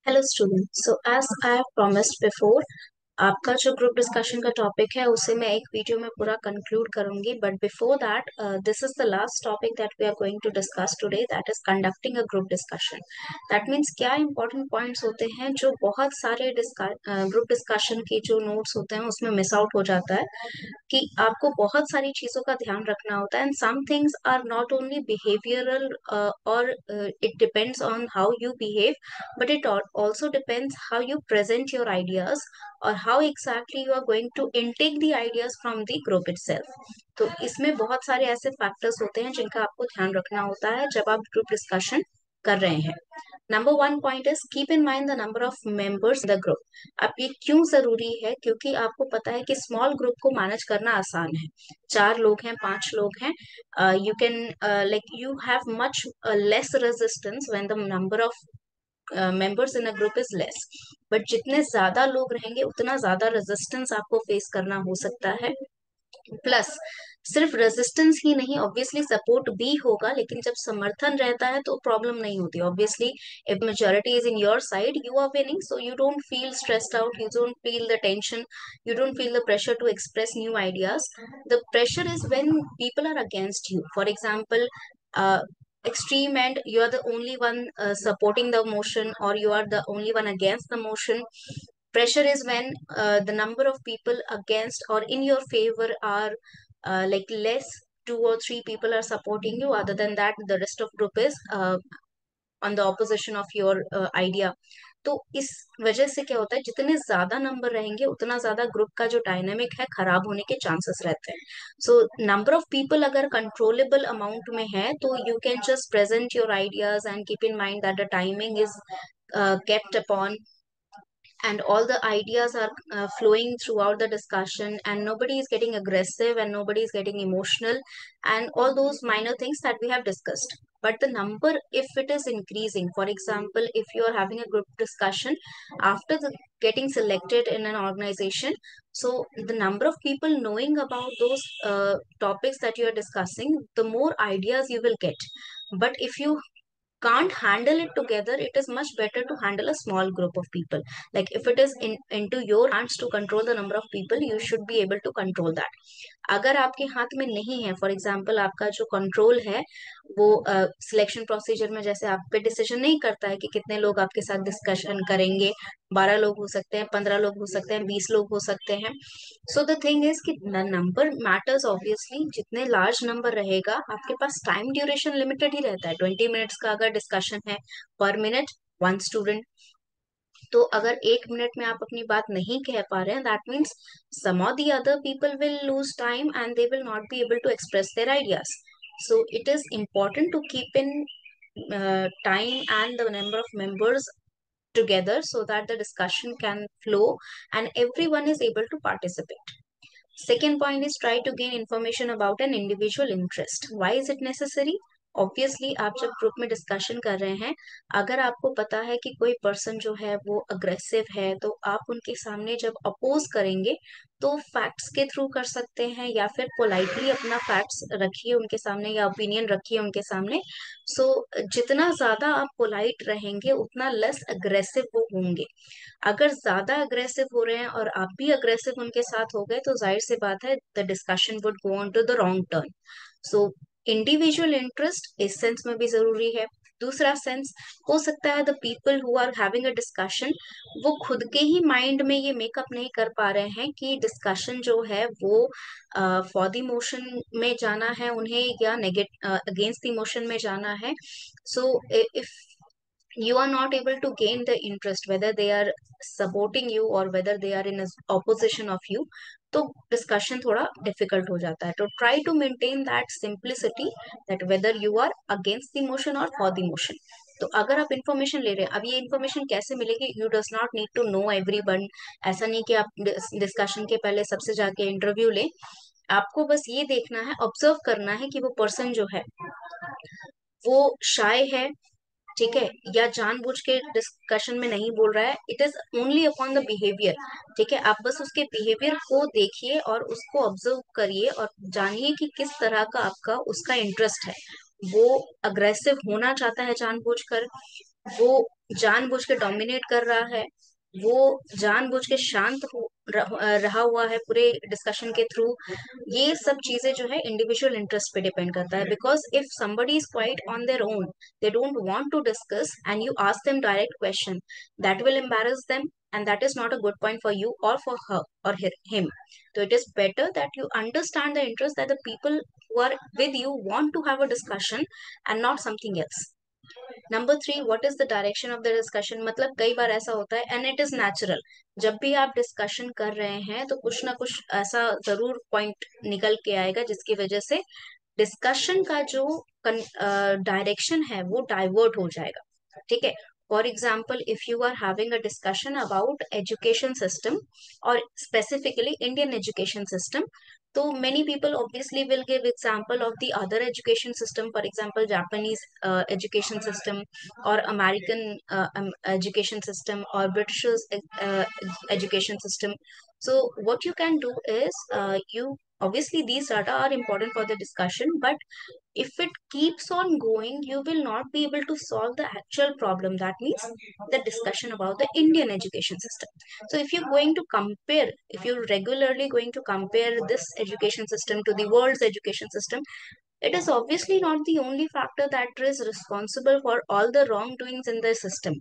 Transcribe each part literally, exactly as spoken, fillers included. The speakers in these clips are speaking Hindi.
Hello student, so as I have promised before, आपका जो ग्रुप डिस्कशन का टॉपिक है उसे मैं एक वीडियो में पूरा कंक्लूड करूंगी. But before that, this is the last topic that we are going to discuss today, that is conducting a group discussion. That means क्या इंपॉर्टेंट पॉइंट्स होते हैं जो बहुत सारे ग्रुप डिस्कशन के जो नोट्स होते हैं उसमें मिस आउट हो जाता है. कि आपको बहुत सारी चीजों का ध्यान रखना होता है, and some things are not only behavioural, और it depends on how you behave, but it al- also depends how you present your ideas और how exactly you are going to intake the ideas from the group itself. तो इसमें बहुत सारे ऐसे फैक्टर्स होते हैं जिनका आपको ध्यान रखना होता है जब आप ग्रुप डिस्कशन कर रहे हैं. Number one point is keep in mind the number of members in the group. अब ये क्यों जरूरी है? क्योंकि आपको पता है कि स्मॉल ग्रुप को मैनेज करना आसान है. चार लोग हैं, पांच लोग हैं, you can like you have much less resistance when the number of members in a group is less. But जितने ज्यादा लोग रहेंगे उतना ज्यादा रेजिस्टेंस आपको फेस करना हो सकता है. प्लस सिर्फ रेजिस्टेंस ही नहीं, ऑब्वियसली सपोर्ट भी होगा, लेकिन जब समर्थन रहता है तो प्रॉब्लम नहीं होती. Obviously if majority is in your side, you are winning, so you don't feel stressed out, you don't feel the tension, you don't feel the pressure to express new ideas. The pressure is when people are against you. For example, uh, extreme and you are the only one uh, supporting the motion, or you are the only one against the motion. Pressure is when uh, the number of people against or in your favor are uh, like less. Two or three people are supporting you, other than that the rest of group is uh, on the opposition of your uh, idea. तो इस वजह से क्या होता है, जितने ज्यादा नंबर रहेंगे उतना ज्यादा ग्रुप का जो डायनामिक है खराब होने के चांसेस रहते हैं. सो नंबर ऑफ पीपल अगर कंट्रोलेबल अमाउंट में है तो you can just present your ideas and keep in mind that the timing is kept upon, and all the ideas are uh, flowing throughout the discussion, and nobody is getting aggressive and nobody is getting emotional, and all those minor things that we have discussed. But the number, if it is increasing, for example, if you are having a group discussion after the getting selected in an organization, so the number of people knowing about those uh, topics that you are discussing, the more ideas you will get. But if you can't handle it together, it is much better to handle a small group of people. Like if it is in into your hands to control the number of people, you should be able to control that. अगर आपके हाथ में नहीं है, फॉर एग्जाम्पल आपका जो कंट्रोल है वो सिलेक्शन प्रोसीजर में जैसे आप पे डिसीजन नहीं करता है कि कितने लोग आपके साथ डिस्कशन करेंगे. बारह लोग हो सकते हैं, पंद्रह लोग हो सकते हैं, बीस लोग हो सकते हैं. सो द थिंग इज कि नंबर मैटर्स. ऑब्वियसली जितने लार्ज नंबर रहेगा, आपके पास टाइम ड्यूरेशन लिमिटेड ही रहता है. ट्वेंटी मिनट्स का अगर डिस्कशन है, पर मिनट वन स्टूडेंट. तो अगर एक मिनट में आप अपनी बात नहीं कह पा रहे हैं, that means some of the other people will lose time and they will not be able to express their ideas. So it is important to keep in uh, time and the number of members together so that the discussion can flow and everyone is able to participate. Second point is try to gain information about an individual interest. Why is it necessary? Obviously आप जब ग्रुप में डिस्कशन कर रहे हैं, अगर आपको पता है कि कोई पर्सन जो है वो अग्रेसिव है, तो आप उनके सामने जब अपोज करेंगे तो फैक्ट्स के थ्रू कर सकते हैं, या फिर पोलाइटली अपना फैक्ट्स रखिए उनके सामने या ओपिनियन रखिए उनके सामने. सो so, जितना ज्यादा आप पोलाइट रहेंगे उतना लेस अग्रेसिव वो होंगे. अगर ज्यादा अग्रेसिव हो रहे हैं और आप भी अग्रेसिव उनके साथ हो गए तो जाहिर सी बात है the discussion would go on to the wrong turn. So individual interest इस सेंस में भी जरूरी है. दूसरा सेंस हो सकता है the people who are having a discussion, वो खुद के ही माइंड में ये मेकअप नहीं कर पा रहे हैं कि डिस्कशन जो है वो फॉर द मोशन में जाना है उन्हें या नेगेट अगेंस्ट द मोशन में जाना है. So if you are not able to gain the interest whether they are supporting you or whether they are in a opposition of you, तो डिस्कशन थोड़ा डिफिकल्ट हो जाता है. तो try to maintain that simplicity, that whether you are against the motion और फॉर द मोशन. तो अगर आप इन्फॉर्मेशन ले रहे हैं, अब ये इन्फॉर्मेशन कैसे मिलेगी? You does not need to know everyone. ऐसा नहीं कि आप डिस्कशन के पहले सबसे जाके इंटरव्यू लें. आपको बस ये देखना है, ऑब्जर्व करना है कि वो पर्सन जो है वो शाय है, ठीक है, या जानबूझ के डिस्कशन में नहीं बोल रहा है. It is only upon the behaviour. ठीक है, आप बस उसके बिहेवियर को देखिए और उसको ऑब्जर्व करिए और जानिए कि किस तरह का आपका उसका इंटरेस्ट है. वो अग्रेसिव होना चाहता है जानबूझकर, वो जानबूझ के डोमिनेट कर रहा है, वो जानबूझ के शांत हो रह, रहा हुआ है पूरे डिस्कशन के थ्रू, ये सब चीजें जो है इंडिविजुअल इंटरेस्ट पे डिपेंड करता है। Because if somebody is quite on their own, they don't want to discuss and you ask them direct question, that will embarrass them, and that is not a good point for you or for her or hi- him. So it is better that you understand the interest that the people who are with you want to have a discussion and not something else. Number three, what is the direction of the discussion. मतलब कई बार ऐसा होता है एंड इट इज नेचुरल, जब भी आप डिस्कशन कर रहे हैं तो कुछ ना कुछ ऐसा जरूर पॉइंट निकल के आएगा जिसकी वजह से डिस्कशन का जो डायरेक्शन है वो डाइवर्ट हो जाएगा। ठीक है। For example, if you are having a discussion about education system और specifically Indian education system, so many people obviously will give example of the other education system, for example Japanese uh, education system or American uh, um, education system or British uh, education system. So what you can do is, uh, you obviously these data are important for the discussion, but if it keeps on going you will not be able to solve the actual problem, that means the discussion about the Indian education system. So if you're going to compare, if you're regularly going to compare this education system to the world's education system, it is obviously not the only factor that is responsible for all the wrongdoings in the system.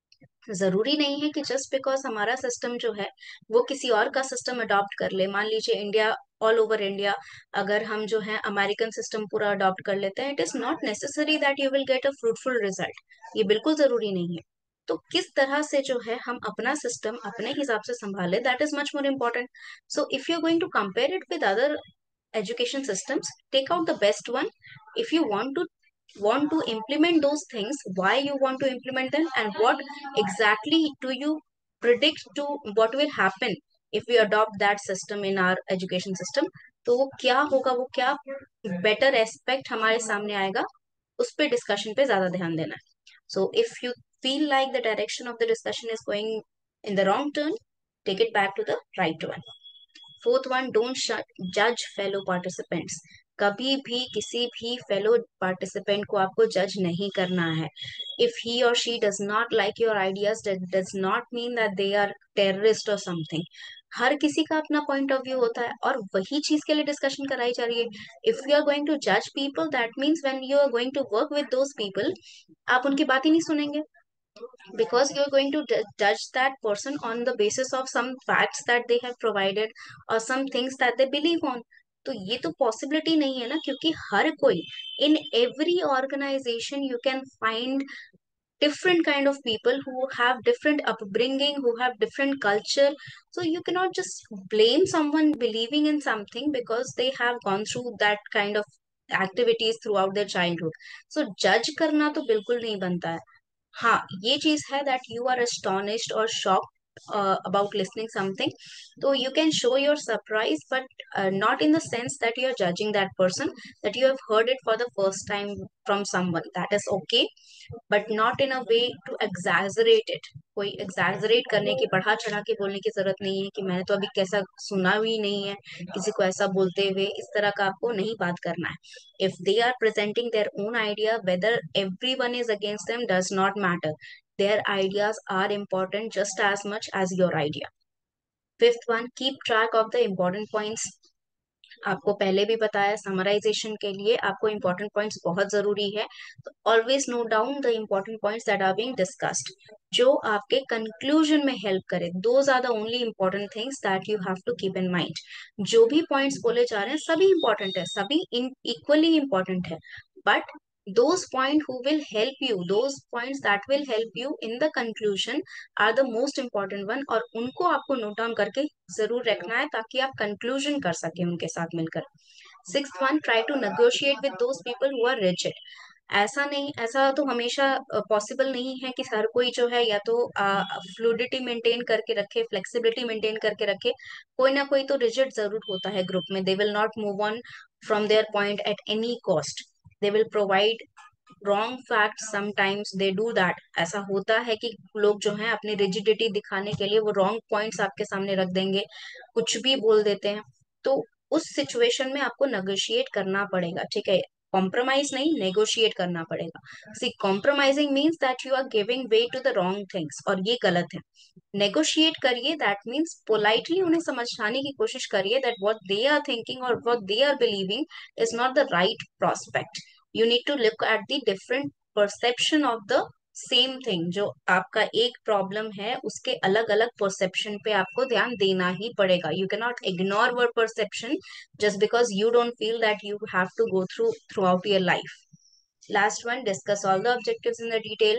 जरूरी नहीं है कि जस्ट बिकॉज हमारा सिस्टम जो है वो किसी और का सिस्टम अडॉप्ट कर ले। मान लीजिए इंडिया, ऑल ओवर इंडिया अगर हम जो है अमेरिकन सिस्टम पूरा अडॉप्ट कर लेते हैं, it is not necessary that you will get a fruitful result. ये बिल्कुल जरूरी नहीं है। तो किस तरह से जो है हम अपना सिस्टम अपने हिसाब से संभाले, that is much more important. So if you are going to compare it with other education systems, take out the best one. If you want to want to implement those things, why you want to implement them, and what exactly do you predict to what will happen if we adopt that system in our education system, तो वो क्या होगा, वो क्या बेटर एस्पेक्ट हमारे सामने आएगा, उस पे डिस्कशन पे ज्यादा ध्यान देना है। So if you feel like the direction of the discussion is going in the wrong turn, take it back to the right one. Fourth one, don't जज फेलो पार्टिसिपेंट्स। कभी भी किसी भी फेलो पार्टिसिपेंट को आपको जज नहीं करना है। इफ ही और she does not like your ideas, that does not mean that they are terrorist और समथिंग। हर किसी का अपना पॉइंट ऑफ व्यू होता है और वही चीज के लिए डिस्कशन कराई जा रही है। If you are going to जज people, that means when you are going to work with those people, आप उनकी बात ही नहीं सुनेंगे, because you're going to d- judge that person on the basis of some facts that they have provided or some things that they believe on। तो ये तो पॉसिबिलिटी नहीं है ना, क्योंकि हर कोई, in every organisation you can find different kind of people who have different upbringing, who have different culture. So you cannot just blame someone believing in something because they have gone through that kind of activities throughout their childhood. So judge करना तो बिल्कुल नहीं बनता है। हाँ, ये चीज है that you are astonished or shocked uh, about listening something, so you can show your surprise, but uh, not in the sense that you are judging that person, that you have heard it for the first time from someone, that is okay, but not in a way to exaggerate it। कोई exaggerate करने की, बढ़ा चढ़ा के बोलने की जरूरत नहीं है कि मैंने तो अभी कैसा सुना भी नहीं है किसी को ऐसा बोलते हुए, इस तरह का आपको नहीं बात करना है। if they are presenting their own idea, whether everyone is against them does not matter, their ideas are important just as much as your idea। fifth one, keep track of the important points। आपको पहले भी बताया, समराइजेशन के लिए आपको इंपॉर्टेंट पॉइंट्स बहुत जरूरी है, तो always note down the important points that are being discussed, जो आपके कंक्लूजन में हेल्प करे। Those are the only important things that you have to keep in mind. जो भी पॉइंट्स बोले जा रहे हैं सभी इंपॉर्टेंट है, सभी इक्वली इंपॉर्टेंट है, but those point who will help you, those points that will help you in the conclusion are the most important one, और उनको आपको नोट डाउन करके जरूर रखना है ताकि आप कंक्लूजन कर सके उनके साथ मिलकर। Sixth one, try to negotiate with those people who are rigid. ऐसा नहीं, ऐसा तो हमेशा पॉसिबल नहीं है कि हर कोई जो है या तो फ्लूडिटी मेंटेन करके रखे, फ्लेक्सिबिलिटी मेंटेन करके रखे, कोई ना कोई तो रिजिड जरूर होता है ग्रुप में। They will not move on from their point at any cost, they will provide wrong fact, sometimes they do that. ऐसा होता है कि लोग जो हैं अपनी रिजिडिटी दिखाने के लिए वो रॉन्ग पॉइंट्स आपके सामने रख देंगे, कुछ भी बोल देते हैं। तो उस सिचुएशन में आपको नेगोशिएट करना पड़ेगा, ठीक है। कॉम्प्रोमाइज नहीं, नेगोशिएट करना पड़ेगा। See compromising means that you are giving way to the wrong things, और ये गलत है। नेगोशिएट करिए, दैट मीन्स पोलाइटली उन्हें समझाने की कोशिश करिए that what they are thinking और what they are believing is not the right prospect. You need to look at the different perception of the same thing. जो आपका एक प्रॉब्लम है उसके अलग अलग परसेप्शन पे आपको ध्यान देना ही पड़ेगा। You can not ignore their perception just because you don't feel that you have to go through throughout your life. Last one, discuss all the objectives in the detail.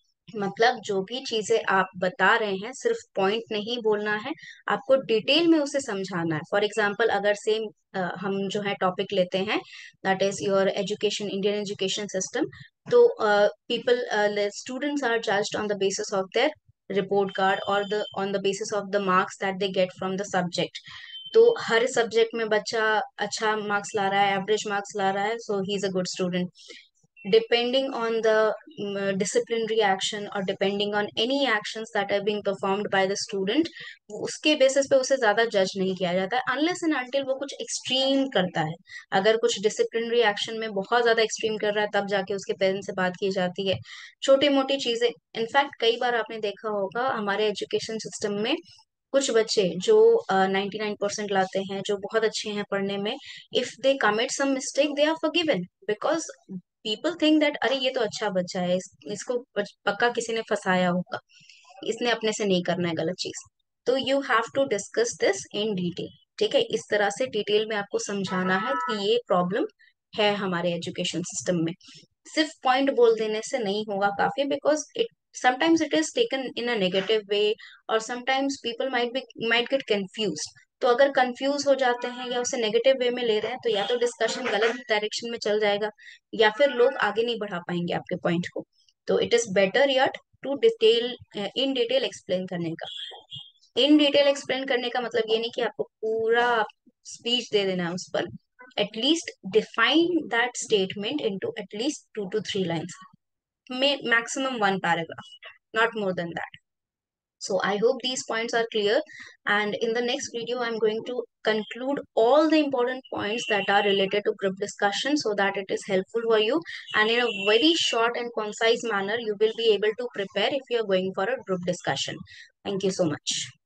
मतलब जो भी चीजें आप बता रहे हैं सिर्फ पॉइंट नहीं बोलना है, आपको डिटेल में उसे समझाना है। फॉर एग्जाम्पल अगर सेम हम जो है टॉपिक लेते हैं, that is your education, Indian education system, तो people students are judged on the basis of their report card और the on the basis of the marks that they get from the subject. तो हर सब्जेक्ट में बच्चा अच्छा मार्क्स ला रहा है, एवरेज मार्क्स ला रहा है, so he is a good student. depending on the um, disciplinary action or depending on any actions that are being performed by the student, उसके बेसिस पे उसे ज्यादा जज नहीं किया जाता है अनलेस एंड अनटिल वो कुछ एक्सट्रीम करता है। अगर कुछ डिसिप्लिनरी एक्शन में बहुत ज्यादा एक्सट्रीम कर रहा है तब जाके उसके पेरेंट्स से बात की जाती है। छोटी मोटी चीजें, इनफैक्ट कई बार आपने देखा होगा हमारे एजुकेशन सिस्टम में कुछ बच्चे जो नाइन्टी नाइन परसेंट लाते हैं, जो बहुत अच्छे हैं पढ़ने में, if they commit some mistake they are forgiven, because people think that अरे ये तो अच्छा बच्चा है, इस, इसको पक्का किसी ने फंसाया होगा, इसने अपने से नहीं करना है गलत चीज। तो you have to discuss this in detail. ठीक है, इस तरह से डिटेल में आपको समझाना है कि ये प्रॉब्लम है हमारे एजुकेशन सिस्टम में। सिर्फ पॉइंट बोल देने से नहीं होगा काफी, because it sometimes it is taken in a negative way और sometimes people might be might get confused। तो अगर कंफ्यूज हो जाते हैं या उसे नेगेटिव वे में ले रहे हैं तो या तो डिस्कशन गलत डायरेक्शन में चल जाएगा या फिर लोग आगे नहीं बढ़ा पाएंगे आपके पॉइंट को। तो इट इज बेटर यार to detail, in detail explain करने का। इन डिटेल एक्सप्लेन करने का मतलब ये नहीं कि आपको पूरा स्पीच दे देना है उस पर। At least define that statement into at least two to three lines, may maximum one paragraph, not more than that. So I hope these points are clear, and in the next video I'm going to conclude all the important points that are related to group discussion so that it is helpful for you, and in a very short and concise manner you will be able to prepare if you are going for a group discussion. Thank you so much.